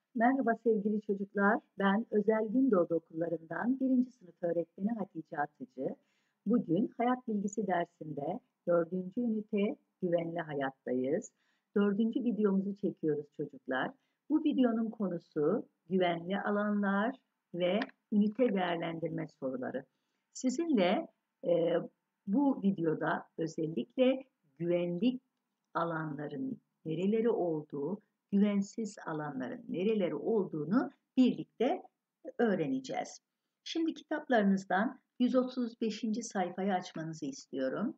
Merhaba sevgili çocuklar. Ben Özel Gündoğdu Okullarından birinci sınıf öğretmeni Hatice Atıcı. Bugün hayat bilgisi dersinde dördüncü ünite güvenli hayattayız. Dördüncü videomuzu çekiyoruz çocuklar. Bu videonun konusu güvenli alanlar ve ünite değerlendirme soruları. Sizinle e, bu videoda özellikle güvenlik alanların nereleri olduğu, güvensiz alanların nereleri olduğunu birlikte öğreneceğiz. Şimdi kitaplarınızdan 135. sayfayı açmanızı istiyorum.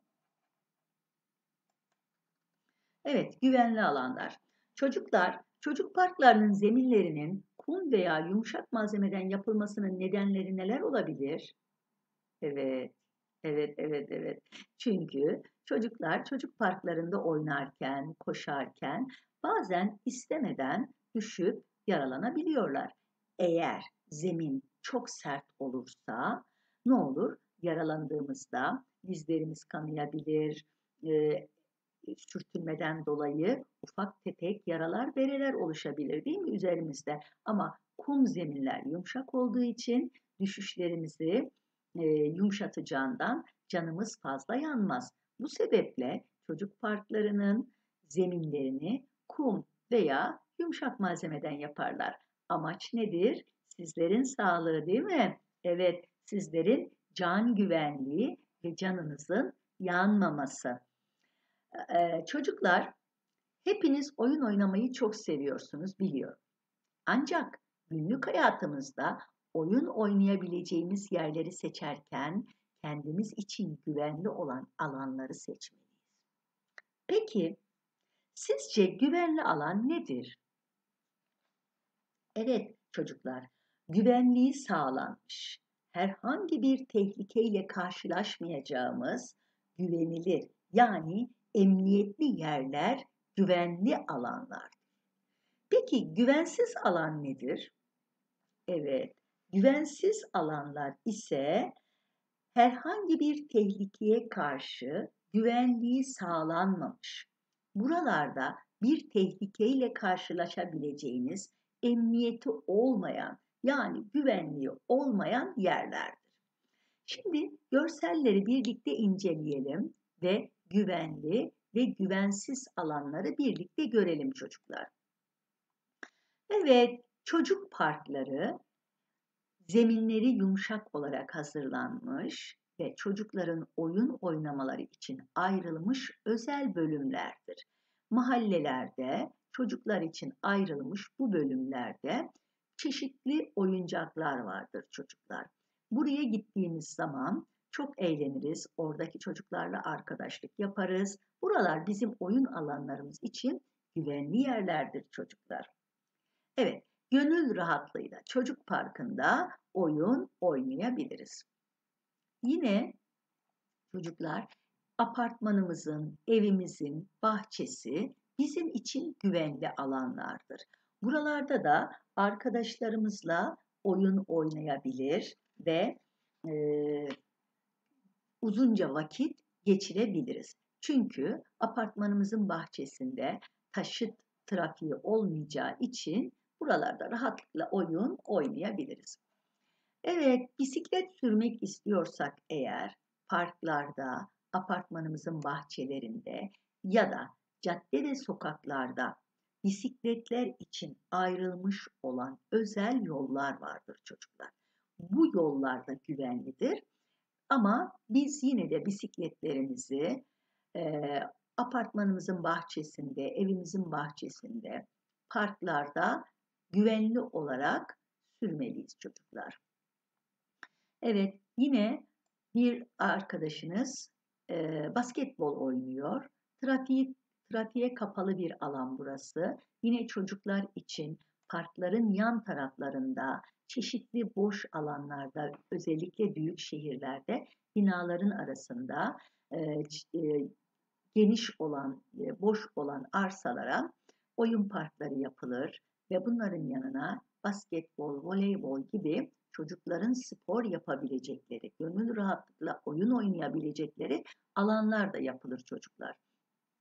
Evet, güvenli alanlar. Çocuklar, çocuk parklarının zeminlerinin kum veya yumuşak malzemeden yapılmasının nedenleri neler olabilir? Evet, evet. Çünkü çocuklar çocuk parklarında oynarken, koşarken bazen istemeden düşüp yaralanabiliyorlar. Eğer zemin çok sert olursa ne olur? Yaralandığımızda dizlerimiz kanayabilir, e, sürtünmeden dolayı ufak tefek yaralar, bereler oluşabilir değil mi üzerimizde? Ama kum zeminler yumuşak olduğu için düşüşlerimizi yumuşatacağından canımız fazla yanmaz. Bu sebeple çocuk parklarının zeminlerini kum veya yumuşak malzemeden yaparlar. Amaç nedir? Sizlerin sağlığı değil mi? Evet, sizlerin can güvenliği ve canınızın yanmaması. Çocuklar, hepiniz oyun oynamayı çok seviyorsunuz biliyorum. Ancak günlük hayatımızda oyun oynayabileceğimiz yerleri seçerken kendimiz için güvenli olan alanları seçmeliyiz. Peki, sizce güvenli alan nedir? Evet çocuklar, güvenliği sağlanmış, herhangi bir tehlikeyle karşılaşmayacağımız güvenilir yani emniyetli yerler güvenli alanlar. Peki güvensiz alan nedir? Evet, güvensiz alanlar ise herhangi bir tehlikeye karşı güvenliği sağlanmamış. Buralarda bir tehlikeyle karşılaşabileceğiniz emniyeti olmayan yani güvenliği olmayan yerlerdir. Şimdi görselleri birlikte inceleyelim ve güvenli ve güvensiz alanları birlikte görelim çocuklar. Evet, çocuk parkları zeminleri yumuşak olarak hazırlanmış ve çocukların oyun oynamaları için ayrılmış özel bölümlerdir. Mahallelerde çocuklar için ayrılmış bu bölümlerde çeşitli oyuncaklar vardır çocuklar. Buraya gittiğimiz zaman çok eğleniriz. Oradaki çocuklarla arkadaşlık yaparız. Buralar bizim oyun alanlarımız için güvenli yerlerdir çocuklar. Evet, gönül rahatlığıyla çocuk parkında oyun oynayabiliriz. Yine çocuklar apartmanımızın, evimizin bahçesi bizim için güvenli alanlardır. Buralarda da arkadaşlarımızla oyun oynayabilir ve e, uzunca vakit geçirebiliriz. Çünkü apartmanımızın bahçesinde taşıt trafiği olmayacağı için buralarda rahatlıkla oyun oynayabiliriz. Evet, bisiklet sürmek istiyorsak eğer parklarda, apartmanımızın bahçelerinde ya da cadde ve sokaklarda bisikletler için ayrılmış olan özel yollar vardır çocuklar. Bu yollar da güvenlidir ama biz yine de bisikletlerimizi e, apartmanımızın bahçesinde, evimizin bahçesinde, parklarda güvenli olarak sürmeliyiz çocuklar. Evet, yine bir arkadaşınız basketbol oynuyor. Trafiğe kapalı bir alan burası. Yine çocuklar için parkların yan taraflarında, çeşitli boş alanlarda, özellikle büyük şehirlerde binaların arasında e, geniş olan, boş olan arsalara oyun parkları yapılır ve bunların yanına basketbol, voleybol gibi çocukların spor yapabilecekleri, gönül rahatlıkla oyun oynayabilecekleri alanlar da yapılır çocuklar.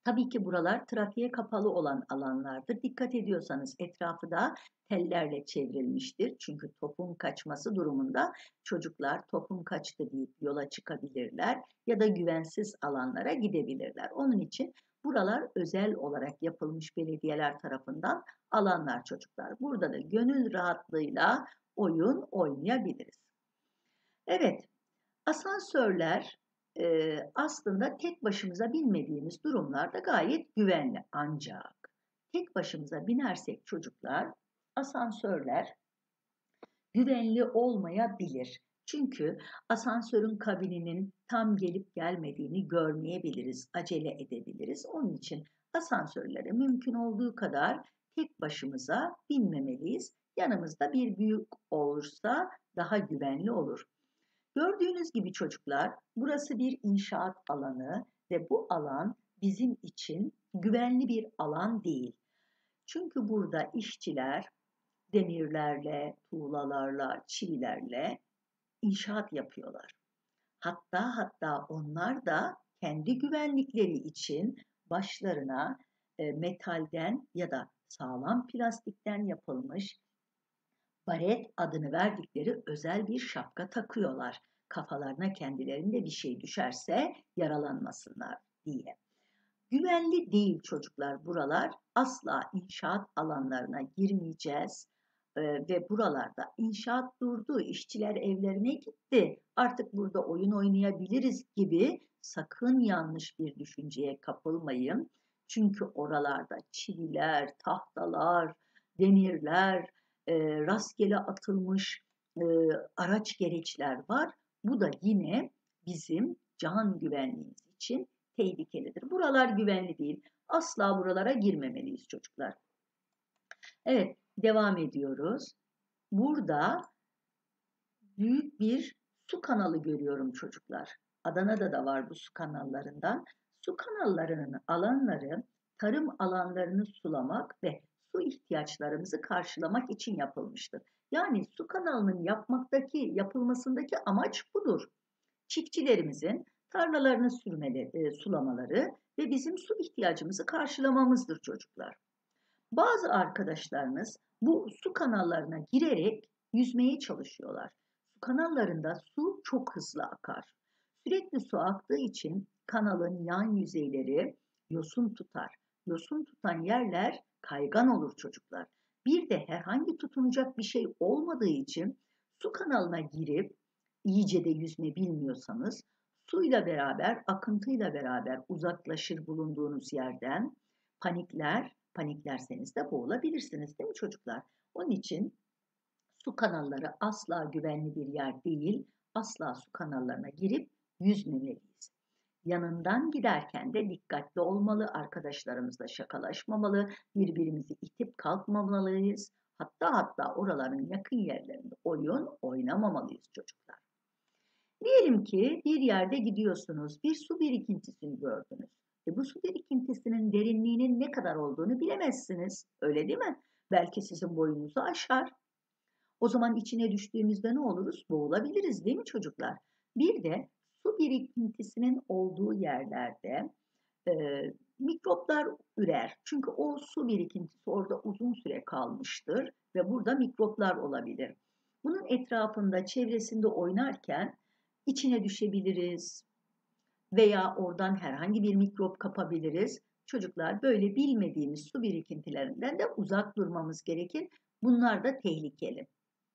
Tabii ki buralar trafiğe kapalı olan alanlardır. Dikkat ediyorsanız etrafı da tellerle çevrilmiştir. Çünkü topun kaçması durumunda çocuklar topum kaçtı deyip yola çıkabilirler ya da güvensiz alanlara gidebilirler. Onun için buralar özel olarak yapılmış belediyeler tarafından alanlar çocuklar. Burada da gönül rahatlığıyla oyun oynayabiliriz. Evet, asansörler aslında tek başımıza binmediğimiz durumlarda gayet güvenli. Ancak tek başımıza binersek çocuklar asansörler güvenli olmayabilir. Çünkü asansörün kabininin tam gelip gelmediğini görmeyebiliriz, acele edebiliriz. Onun için asansörlere mümkün olduğu kadar tek başımıza binmemeliyiz. Yanımızda bir büyük olursa daha güvenli olur. Gördüğünüz gibi çocuklar, burası bir inşaat alanı ve bu alan bizim için güvenli bir alan değil. Çünkü burada işçiler demirlerle, tuğlalarla, çivilerle inşaat yapıyorlar. Hatta onlar da kendi güvenlikleri için başlarına metalden ya da sağlam plastikten yapılmış baret adını verdikleri özel bir şapka takıyorlar. Kafalarına kendilerinde bir şey düşerse yaralanmasınlar diye. Güvenli değil çocuklar buralar. Asla inşaat alanlarına girmeyeceğiz. Ve buralarda inşaat durdu, işçiler evlerine gitti. Artık burada oyun oynayabiliriz gibi sakın yanlış bir düşünceye kapılmayın. Çünkü oralarda çiviler, tahtalar, demirler, rastgele atılmış e, araç gereçler var. Bu da yine bizim can güvenliğimiz için tehlikelidir. Buralar güvenli değil. Asla buralara girmemeliyiz çocuklar. Evet, devam ediyoruz. Burada büyük bir su kanalı görüyorum çocuklar. Adana'da da var bu su kanallarından. Su kanallarının alanları tarım alanlarını sulamak ve su ihtiyaçlarımızı karşılamak için yapılmıştır. Yani su kanalının yapılmasındaki amaç budur. Çiftçilerimizin tarlalarını sulamaları ve bizim su ihtiyacımızı karşılamamızdır çocuklar. Bazı arkadaşlarınız bu su kanallarına girerek yüzmeye çalışıyorlar. Su kanallarında su çok hızlı akar. Sürekli su aktığı için kanalın yan yüzeyleri yosun tutar. Yosun tutan yerler kaygan olur çocuklar. Bir de herhangi tutunacak bir şey olmadığı için su kanalına girip iyice de yüzme bilmiyorsanız suyla beraber, akıntıyla beraber uzaklaşır bulunduğunuz yerden paniklerseniz de boğulabilirsiniz değil mi çocuklar? Onun için su kanalları asla güvenli bir yer değil. Asla su kanallarına girip yüzmemeliyiz. Yanından giderken de dikkatli olmalı, arkadaşlarımızla şakalaşmamalı, birbirimizi itip kalkmamalıyız. Hatta oraların yakın yerlerinde oyun oynamamalıyız çocuklar. Diyelim ki bir yerde gidiyorsunuz, bir su birikintisini gördünüz. Bu su birikintisinin derinliğinin ne kadar olduğunu bilemezsiniz, öyle değil mi? Belki sizin boyunuzu aşar. O zaman içine düştüğümüzde ne oluruz? Boğulabiliriz değil mi çocuklar? Bir de su birikintisinin olduğu yerlerde e, mikroplar ürer. Çünkü o su birikintisi orada uzun süre kalmıştır ve burada mikroplar olabilir. Bunun etrafında, çevresinde oynarken içine düşebiliriz veya oradan herhangi bir mikrop kapabiliriz. Çocuklar böyle bilmediğimiz su birikintilerinden de uzak durmamız gerekir. Bunlar da tehlikeli.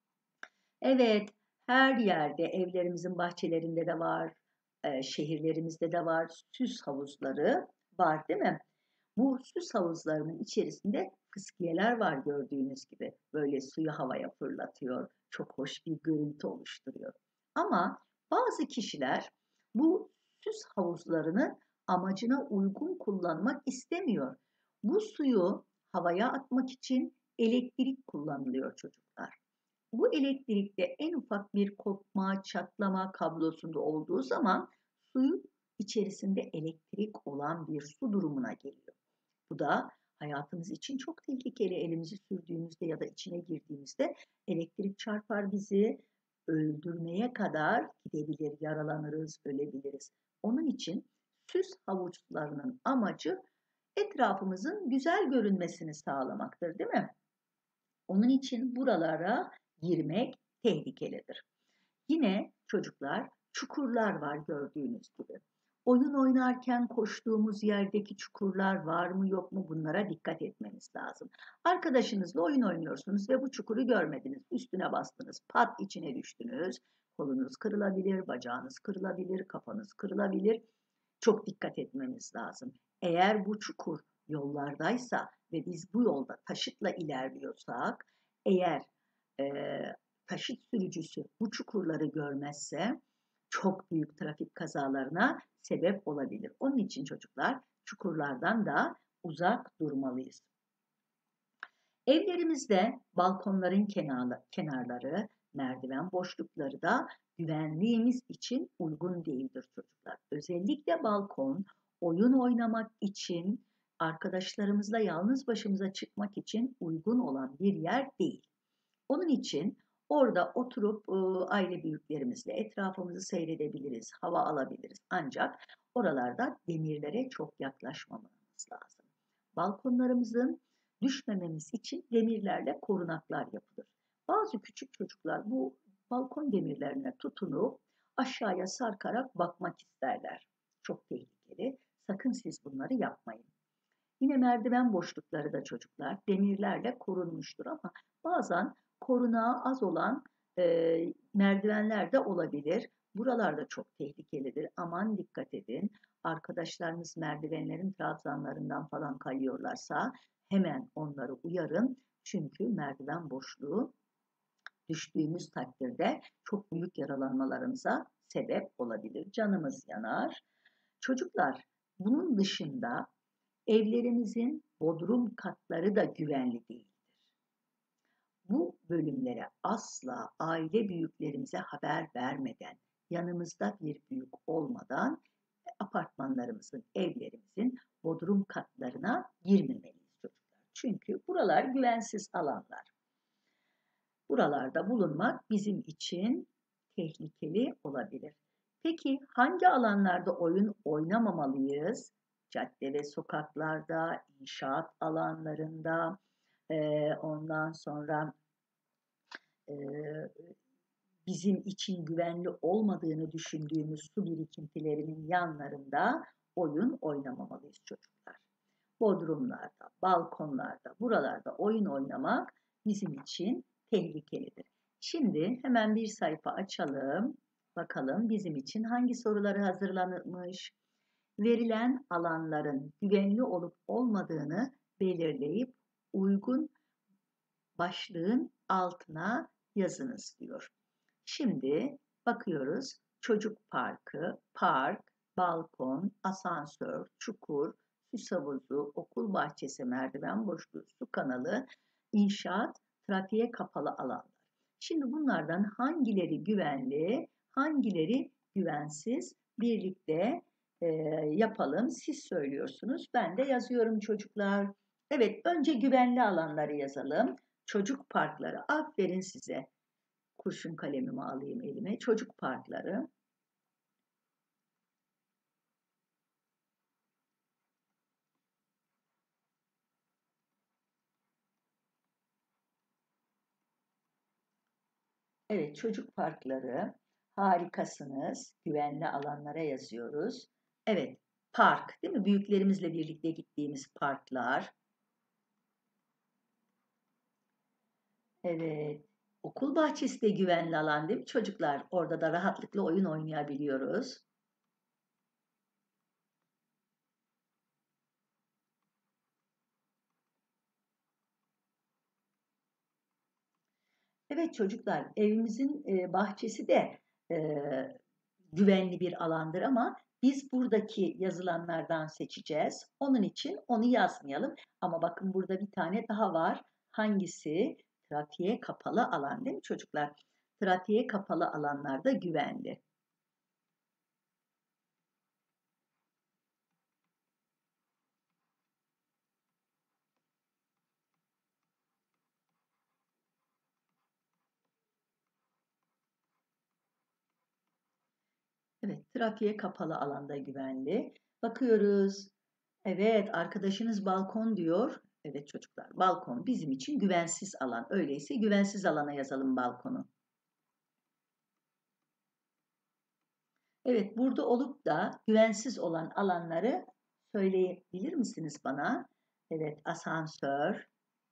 Evet, her yerde evlerimizin bahçelerinde de var, şehirlerimizde de var, süs havuzları var değil mi? Bu süs havuzlarının içerisinde fıskiyeler var gördüğünüz gibi. Böyle suyu havaya fırlatıyor. Çok hoş bir görüntü oluşturuyor. Ama bazı kişiler bu süs havuzlarını amacına uygun kullanmak istemiyor. Bu suyu havaya atmak için elektrik kullanılıyor çocuklar. Bu elektrikte en ufak bir kopma, çatlama kablosunda olduğu zaman suyun içerisinde elektrik olan bir su durumuna geliyor. Bu da hayatımız için çok tehlikeli. Elimizi sürdüğümüzde ya da içine girdiğimizde elektrik çarpar bizi, öldürmeye kadar gidebilir, yaralanırız, ölebiliriz. Onun için süs havuzlarının amacı etrafımızın güzel görünmesini sağlamaktır, değil mi? Onun için buralara girmek tehlikelidir. Yine çocuklar, çukurlar var gördüğünüz gibi. Oyun oynarken koştuğumuz yerdeki çukurlar var mı yok mu, bunlara dikkat etmemiz lazım. Arkadaşınızla oyun oynuyorsunuz ve bu çukuru görmediniz. Üstüne bastınız, pat içine düştünüz. Kolunuz kırılabilir, bacağınız kırılabilir, kafanız kırılabilir. Çok dikkat etmemiz lazım. Eğer bu çukur yollardaysa ve biz bu yolda taşıtla ilerliyorsak, eğer e, taşıt sürücüsü bu çukurları görmezse çok büyük trafik kazalarına sebep olabilir. Onun için çocuklar, çukurlardan da uzak durmalıyız. Evlerimizde balkonların kenarları, merdiven boşlukları da güvenliğimiz için uygun değildir çocuklar. Özellikle balkon, oyun oynamak için, arkadaşlarımızla yalnız başımıza çıkmak için uygun olan bir yer değil. Onun için orada oturup aile büyüklerimizle etrafımızı seyredebiliriz, hava alabiliriz. Ancak oralarda demirlere çok yaklaşmamamız lazım. Balkonlarımızın düşmememiz için demirlerle korunaklar yapılır. Bazı küçük çocuklar bu balkon demirlerine tutunup aşağıya sarkarak bakmak isterler. Çok tehlikeli. Sakın siz bunları yapmayın. Yine merdiven boşlukları da çocuklar demirlerle korunmuştur ama bazen korunağı az olan merdivenler de olabilir. Buralar da çok tehlikelidir. Aman dikkat edin. Arkadaşlarınız merdivenlerin trabzanlarından falan kayıyorlarsa hemen onları uyarın. Çünkü merdiven boşluğu düştüğümüz takdirde çok büyük yaralanmalarımıza sebep olabilir. Canımız yanar. Çocuklar, bunun dışında evlerimizin bodrum katları da güvenli değildir. Bu bölümlere asla aile büyüklerimize haber vermeden, yanımızda bir büyük olmadan apartmanlarımızın, evlerimizin bodrum katlarına girmemeliyiz çocuklar. Çünkü buralar güvensiz alanlar. Buralarda bulunmak bizim için tehlikeli olabilir. Peki hangi alanlarda oyun oynamamalıyız? Cadde ve sokaklarda, inşaat alanlarında, ondan sonra e, bizim için güvenli olmadığını düşündüğümüz su birikintilerinin yanlarında oyun oynamamalıyız çocuklar. Bodrumlarda, balkonlarda, buralarda oyun oynamak bizim için tehlikelidir. Şimdi hemen bir sayfa açalım. Bakalım bizim için hangi soruları hazırlanmış. Verilen alanların güvenli olup olmadığını belirleyip uygun başlığın altına yazınız diyor. Şimdi bakıyoruz. Çocuk parkı, park, balkon, asansör, çukur, süs havuzu, okul bahçesi, merdiven boşluğu, su kanalı, inşaat, trafiğe kapalı alanlar. Şimdi bunlardan hangileri güvenli, hangileri güvensiz birlikte yapalım. Siz söylüyorsunuz, ben de yazıyorum çocuklar. Evet, önce güvenli alanları yazalım. Çocuk parkları, aferin size. Kurşun kalemimi alayım elime. Çocuk parkları. Evet, çocuk parkları. Harikasınız. Güvenli alanlara yazıyoruz. Evet, park, değil mi? Büyüklerimizle birlikte gittiğimiz parklar. Evet, okul bahçesi de güvenli alan, değil mi çocuklar? Orada da rahatlıkla oyun oynayabiliyoruz. Evet çocuklar, evimizin bahçesi de e, güvenli bir alandır ama biz buradaki yazılanlardan seçeceğiz. Onun için onu yazmayalım. Ama bakın burada bir tane daha var. Hangisi? Trafiğe kapalı alan, değil mi çocuklar? Trafiğe kapalı alanlarda güvenli. Evet, trafiğe kapalı alanda güvenli. Bakıyoruz. Evet, arkadaşınız balkon diyor. Evet çocuklar, balkon bizim için güvensiz alan. Öyleyse güvensiz alana yazalım balkonu. Evet, burada olup da güvensiz olan alanları söyleyebilir misiniz bana? Evet, asansör,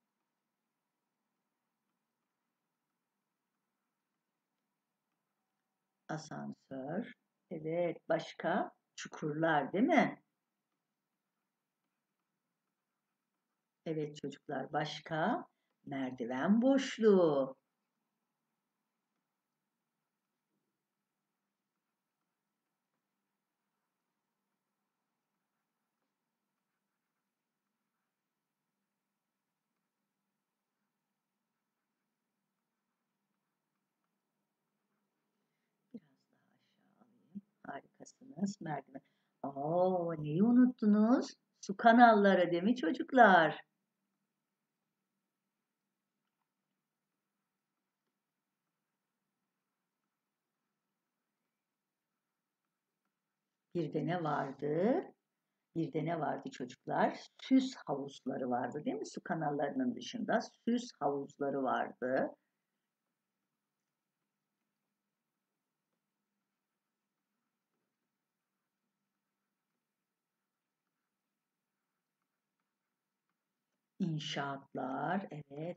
asansör. Evet, başka? Çukurlar, değil mi? Evet çocuklar, başka? Merdiven boşluğu. Biraz daha aşağı alayım. Harikasınız. Merdiven. Neyi unuttunuz? Su kanalları değil mi çocuklar? Bir de ne vardı? Bir de ne vardı çocuklar? Süs havuzları vardı değil mi? Su kanallarının dışında süs havuzları vardı. İnşaatlar, evet.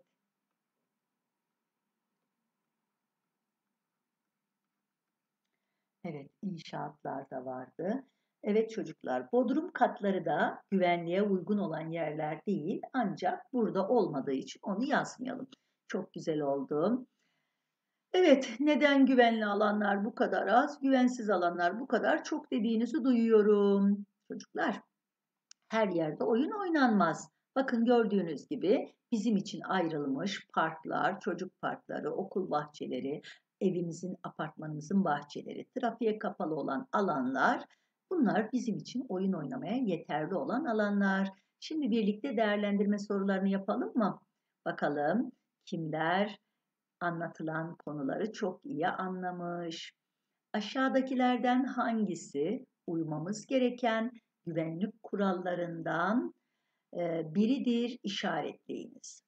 Evet, inşaatlar da vardı. Evet çocuklar, bodrum katları da güvenliğe uygun olan yerler değil, ancak burada olmadığı için onu yazmayalım. Çok güzel oldu. Evet, neden güvenli alanlar bu kadar az, güvensiz alanlar bu kadar çok dediğinizi duyuyorum. Çocuklar, her yerde oyun oynanmaz. Bakın gördüğünüz gibi bizim için ayrılmış parklar, çocuk parkları, okul bahçeleri, evimizin, apartmanımızın bahçeleri, trafiğe kapalı olan alanlar, bunlar bizim için oyun oynamaya yeterli olan alanlar. Şimdi birlikte değerlendirme sorularını yapalım mı? Bakalım kimler anlatılan konuları çok iyi anlamış. Aşağıdakilerden hangisi uymamız gereken güvenlik kurallarından biridir işaretleyiniz.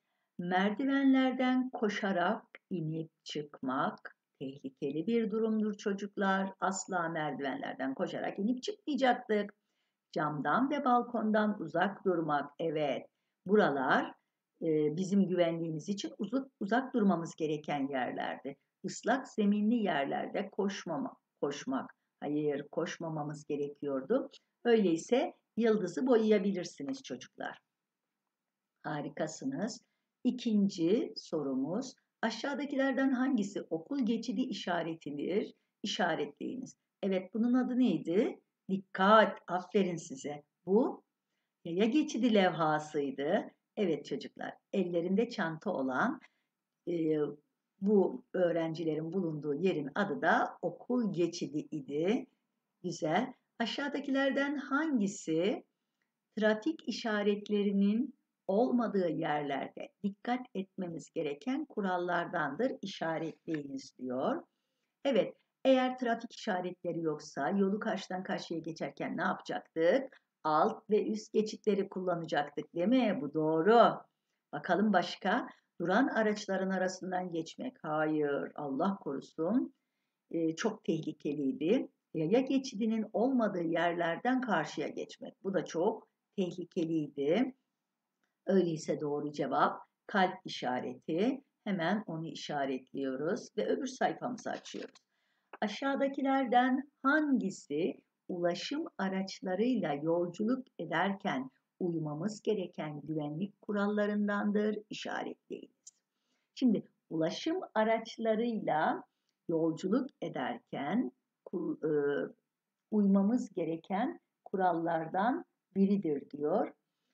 Merdivenlerden koşarak inip çıkmak tehlikeli bir durumdur çocuklar. Asla merdivenlerden koşarak inip çıkmayacaktık. Camdan ve balkondan uzak durmak. Evet, buralar bizim güvenliğimiz için uzak durmamız gereken yerlerdi. Islak zeminli yerlerde koşmak. Hayır, koşmamamız gerekiyordu. Öyleyse yıldızı boyayabilirsiniz çocuklar. Harikasınız. İkinci sorumuz. Aşağıdakilerden hangisi okul geçidi işaretidir? İşaretleyiniz. Evet, bunun adı neydi? Dikkat, aferin size. Bu yaya geçidi levhasıydı. Evet çocuklar, ellerinde çanta olan e, bu öğrencilerin bulunduğu yerin adı da okul geçidi idi. Güzel. Aşağıdakilerden hangisi trafik işaretlerinin olmadığı yerlerde dikkat etmemiz gereken kurallardandır, işaretleyiniz diyor. Evet, eğer trafik işaretleri yoksa yolu karşıdan karşıya geçerken ne yapacaktık? Alt ve üst geçitleri kullanacaktık, değil mi? Bu doğru. Bakalım başka? Duran araçların arasından geçmek. Hayır, Allah korusun. Çok tehlikeliydi. Yaya geçidinin olmadığı yerlerden karşıya geçmek. Bu da çok tehlikeliydi. Öyleyse doğru cevap kalp işareti. Hemen onu işaretliyoruz ve öbür sayfamızı açıyoruz. Aşağıdakilerden hangisi ulaşım araçlarıyla yolculuk ederken uymamız gereken güvenlik kurallarındandır? İşaretleyiniz. Şimdi ulaşım araçlarıyla yolculuk ederken e, uymamız gereken kurallardan biridir diyor.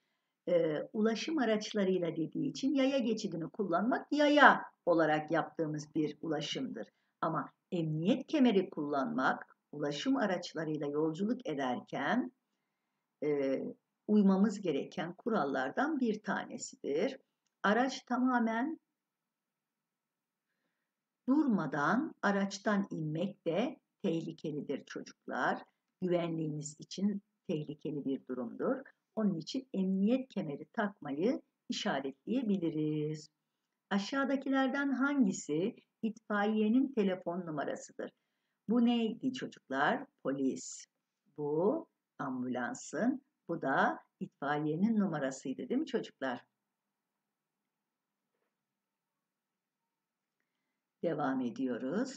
Ulaşım araçlarıyla dediği için yaya geçidini kullanmak yaya olarak yaptığımız bir ulaşımdır. Ama emniyet kemeri kullanmak ulaşım araçlarıyla yolculuk ederken e, uymamız gereken kurallardan bir tanesidir. Araç tamamen durmadan araçtan inmek de tehlikelidir çocuklar. Güvenliğiniz için tehlikeli bir durumdur. Onun için emniyet kemeri takmayı işaretleyebiliriz. Aşağıdakilerden hangisi itfaiyenin telefon numarasıdır? Bu neydi çocuklar? Polis. Bu ambulansın. Bu da itfaiyenin numarasıydı değil mi çocuklar? Devam ediyoruz.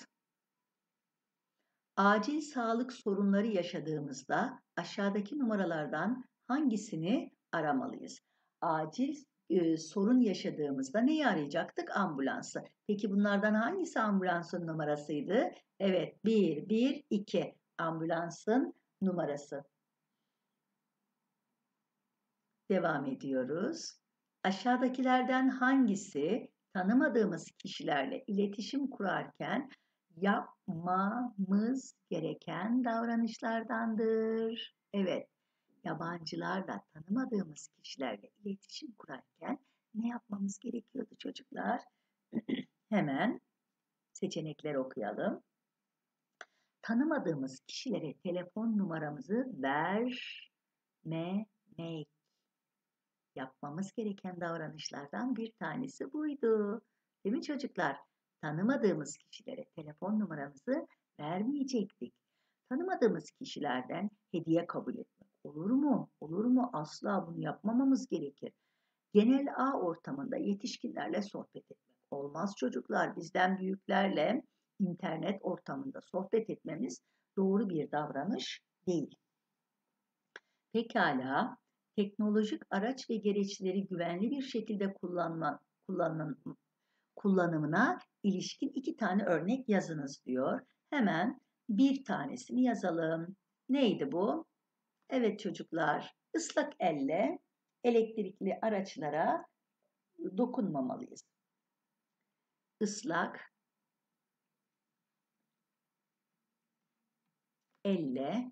Acil sağlık sorunları yaşadığımızda aşağıdaki numaralardan hangisini aramalıyız? Acil sorun yaşadığımızda neyi arayacaktık? Ambulansı. Peki bunlardan hangisi ambulansın numarasıydı? Evet, 112 ambulansın numarası. Devam ediyoruz. Aşağıdakilerden hangisi tanımadığımız kişilerle iletişim kurarken yapmamız gereken davranışlardandır? Evet, yabancılarla tanımadığımız kişilerle iletişim kurarken ne yapmamız gerekiyordu çocuklar? Hemen seçenekler okuyalım. Tanımadığımız kişilere telefon numaramızı vermemek. Yapmamız gereken davranışlardan bir tanesi buydu. Değil mi çocuklar? Tanımadığımız kişilere telefon numaramızı vermeyecektik. Tanımadığımız kişilerden hediye kabul etmek olur mu? Olur mu? Asla bunu yapmamamız gerekir. Genel ağ ortamında yetişkinlerle sohbet etmek olmaz çocuklar. Bizden büyüklerle internet ortamında sohbet etmemiz doğru bir davranış değil. Pekala, teknolojik araç ve gereçleri güvenli bir şekilde kullanımına ilişkin 2 tane örnek yazınız diyor. Hemen bir tanesini yazalım. Neydi bu? Evet çocuklar, ıslak elle elektrikli araçlara dokunmamalıyız. Islak elle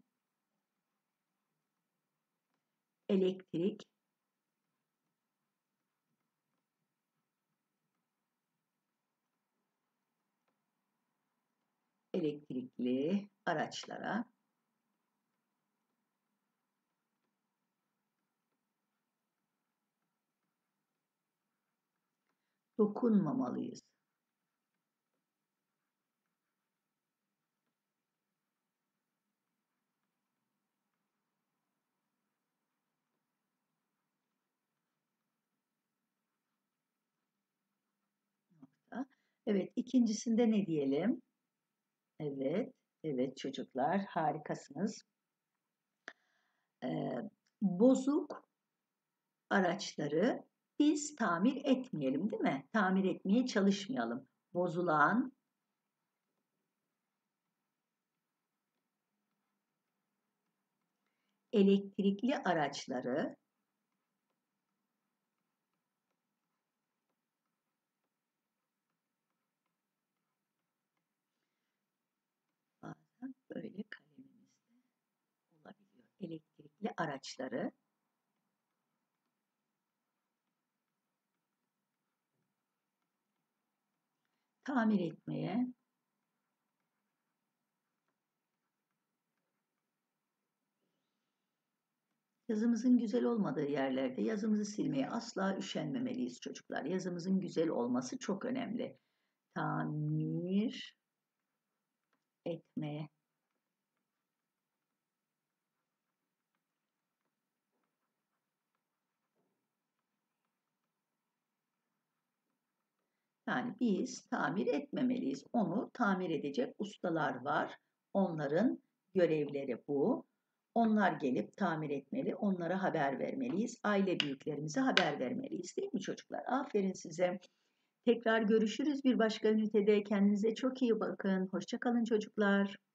elektrikli araçlara dokunmamalıyız. Evet, ikincisinde ne diyelim? Evet, evet çocuklar harikasınız. Bozuk araçları biz tamir etmeyelim, değil mi? Tamir etmeye çalışmayalım. Bozulan elektrikli araçları bazen böyle kalemimizde olabiliyor. Elektrikli araçları tamir etmeye yazımızın güzel olmadığı yerlerde yazımızı silmeye asla üşenmemeliyiz çocuklar. Yazımızın güzel olması çok önemli. Tamir etmeye. Yani biz tamir etmemeliyiz. Onu tamir edecek ustalar var. Onların görevleri bu. Onlar gelip tamir etmeli, onlara haber vermeliyiz. Aile büyüklerimize haber vermeliyiz, değil mi çocuklar? Aferin size. Tekrar görüşürüz bir başka ünitede. Kendinize çok iyi bakın. Hoşça kalın çocuklar.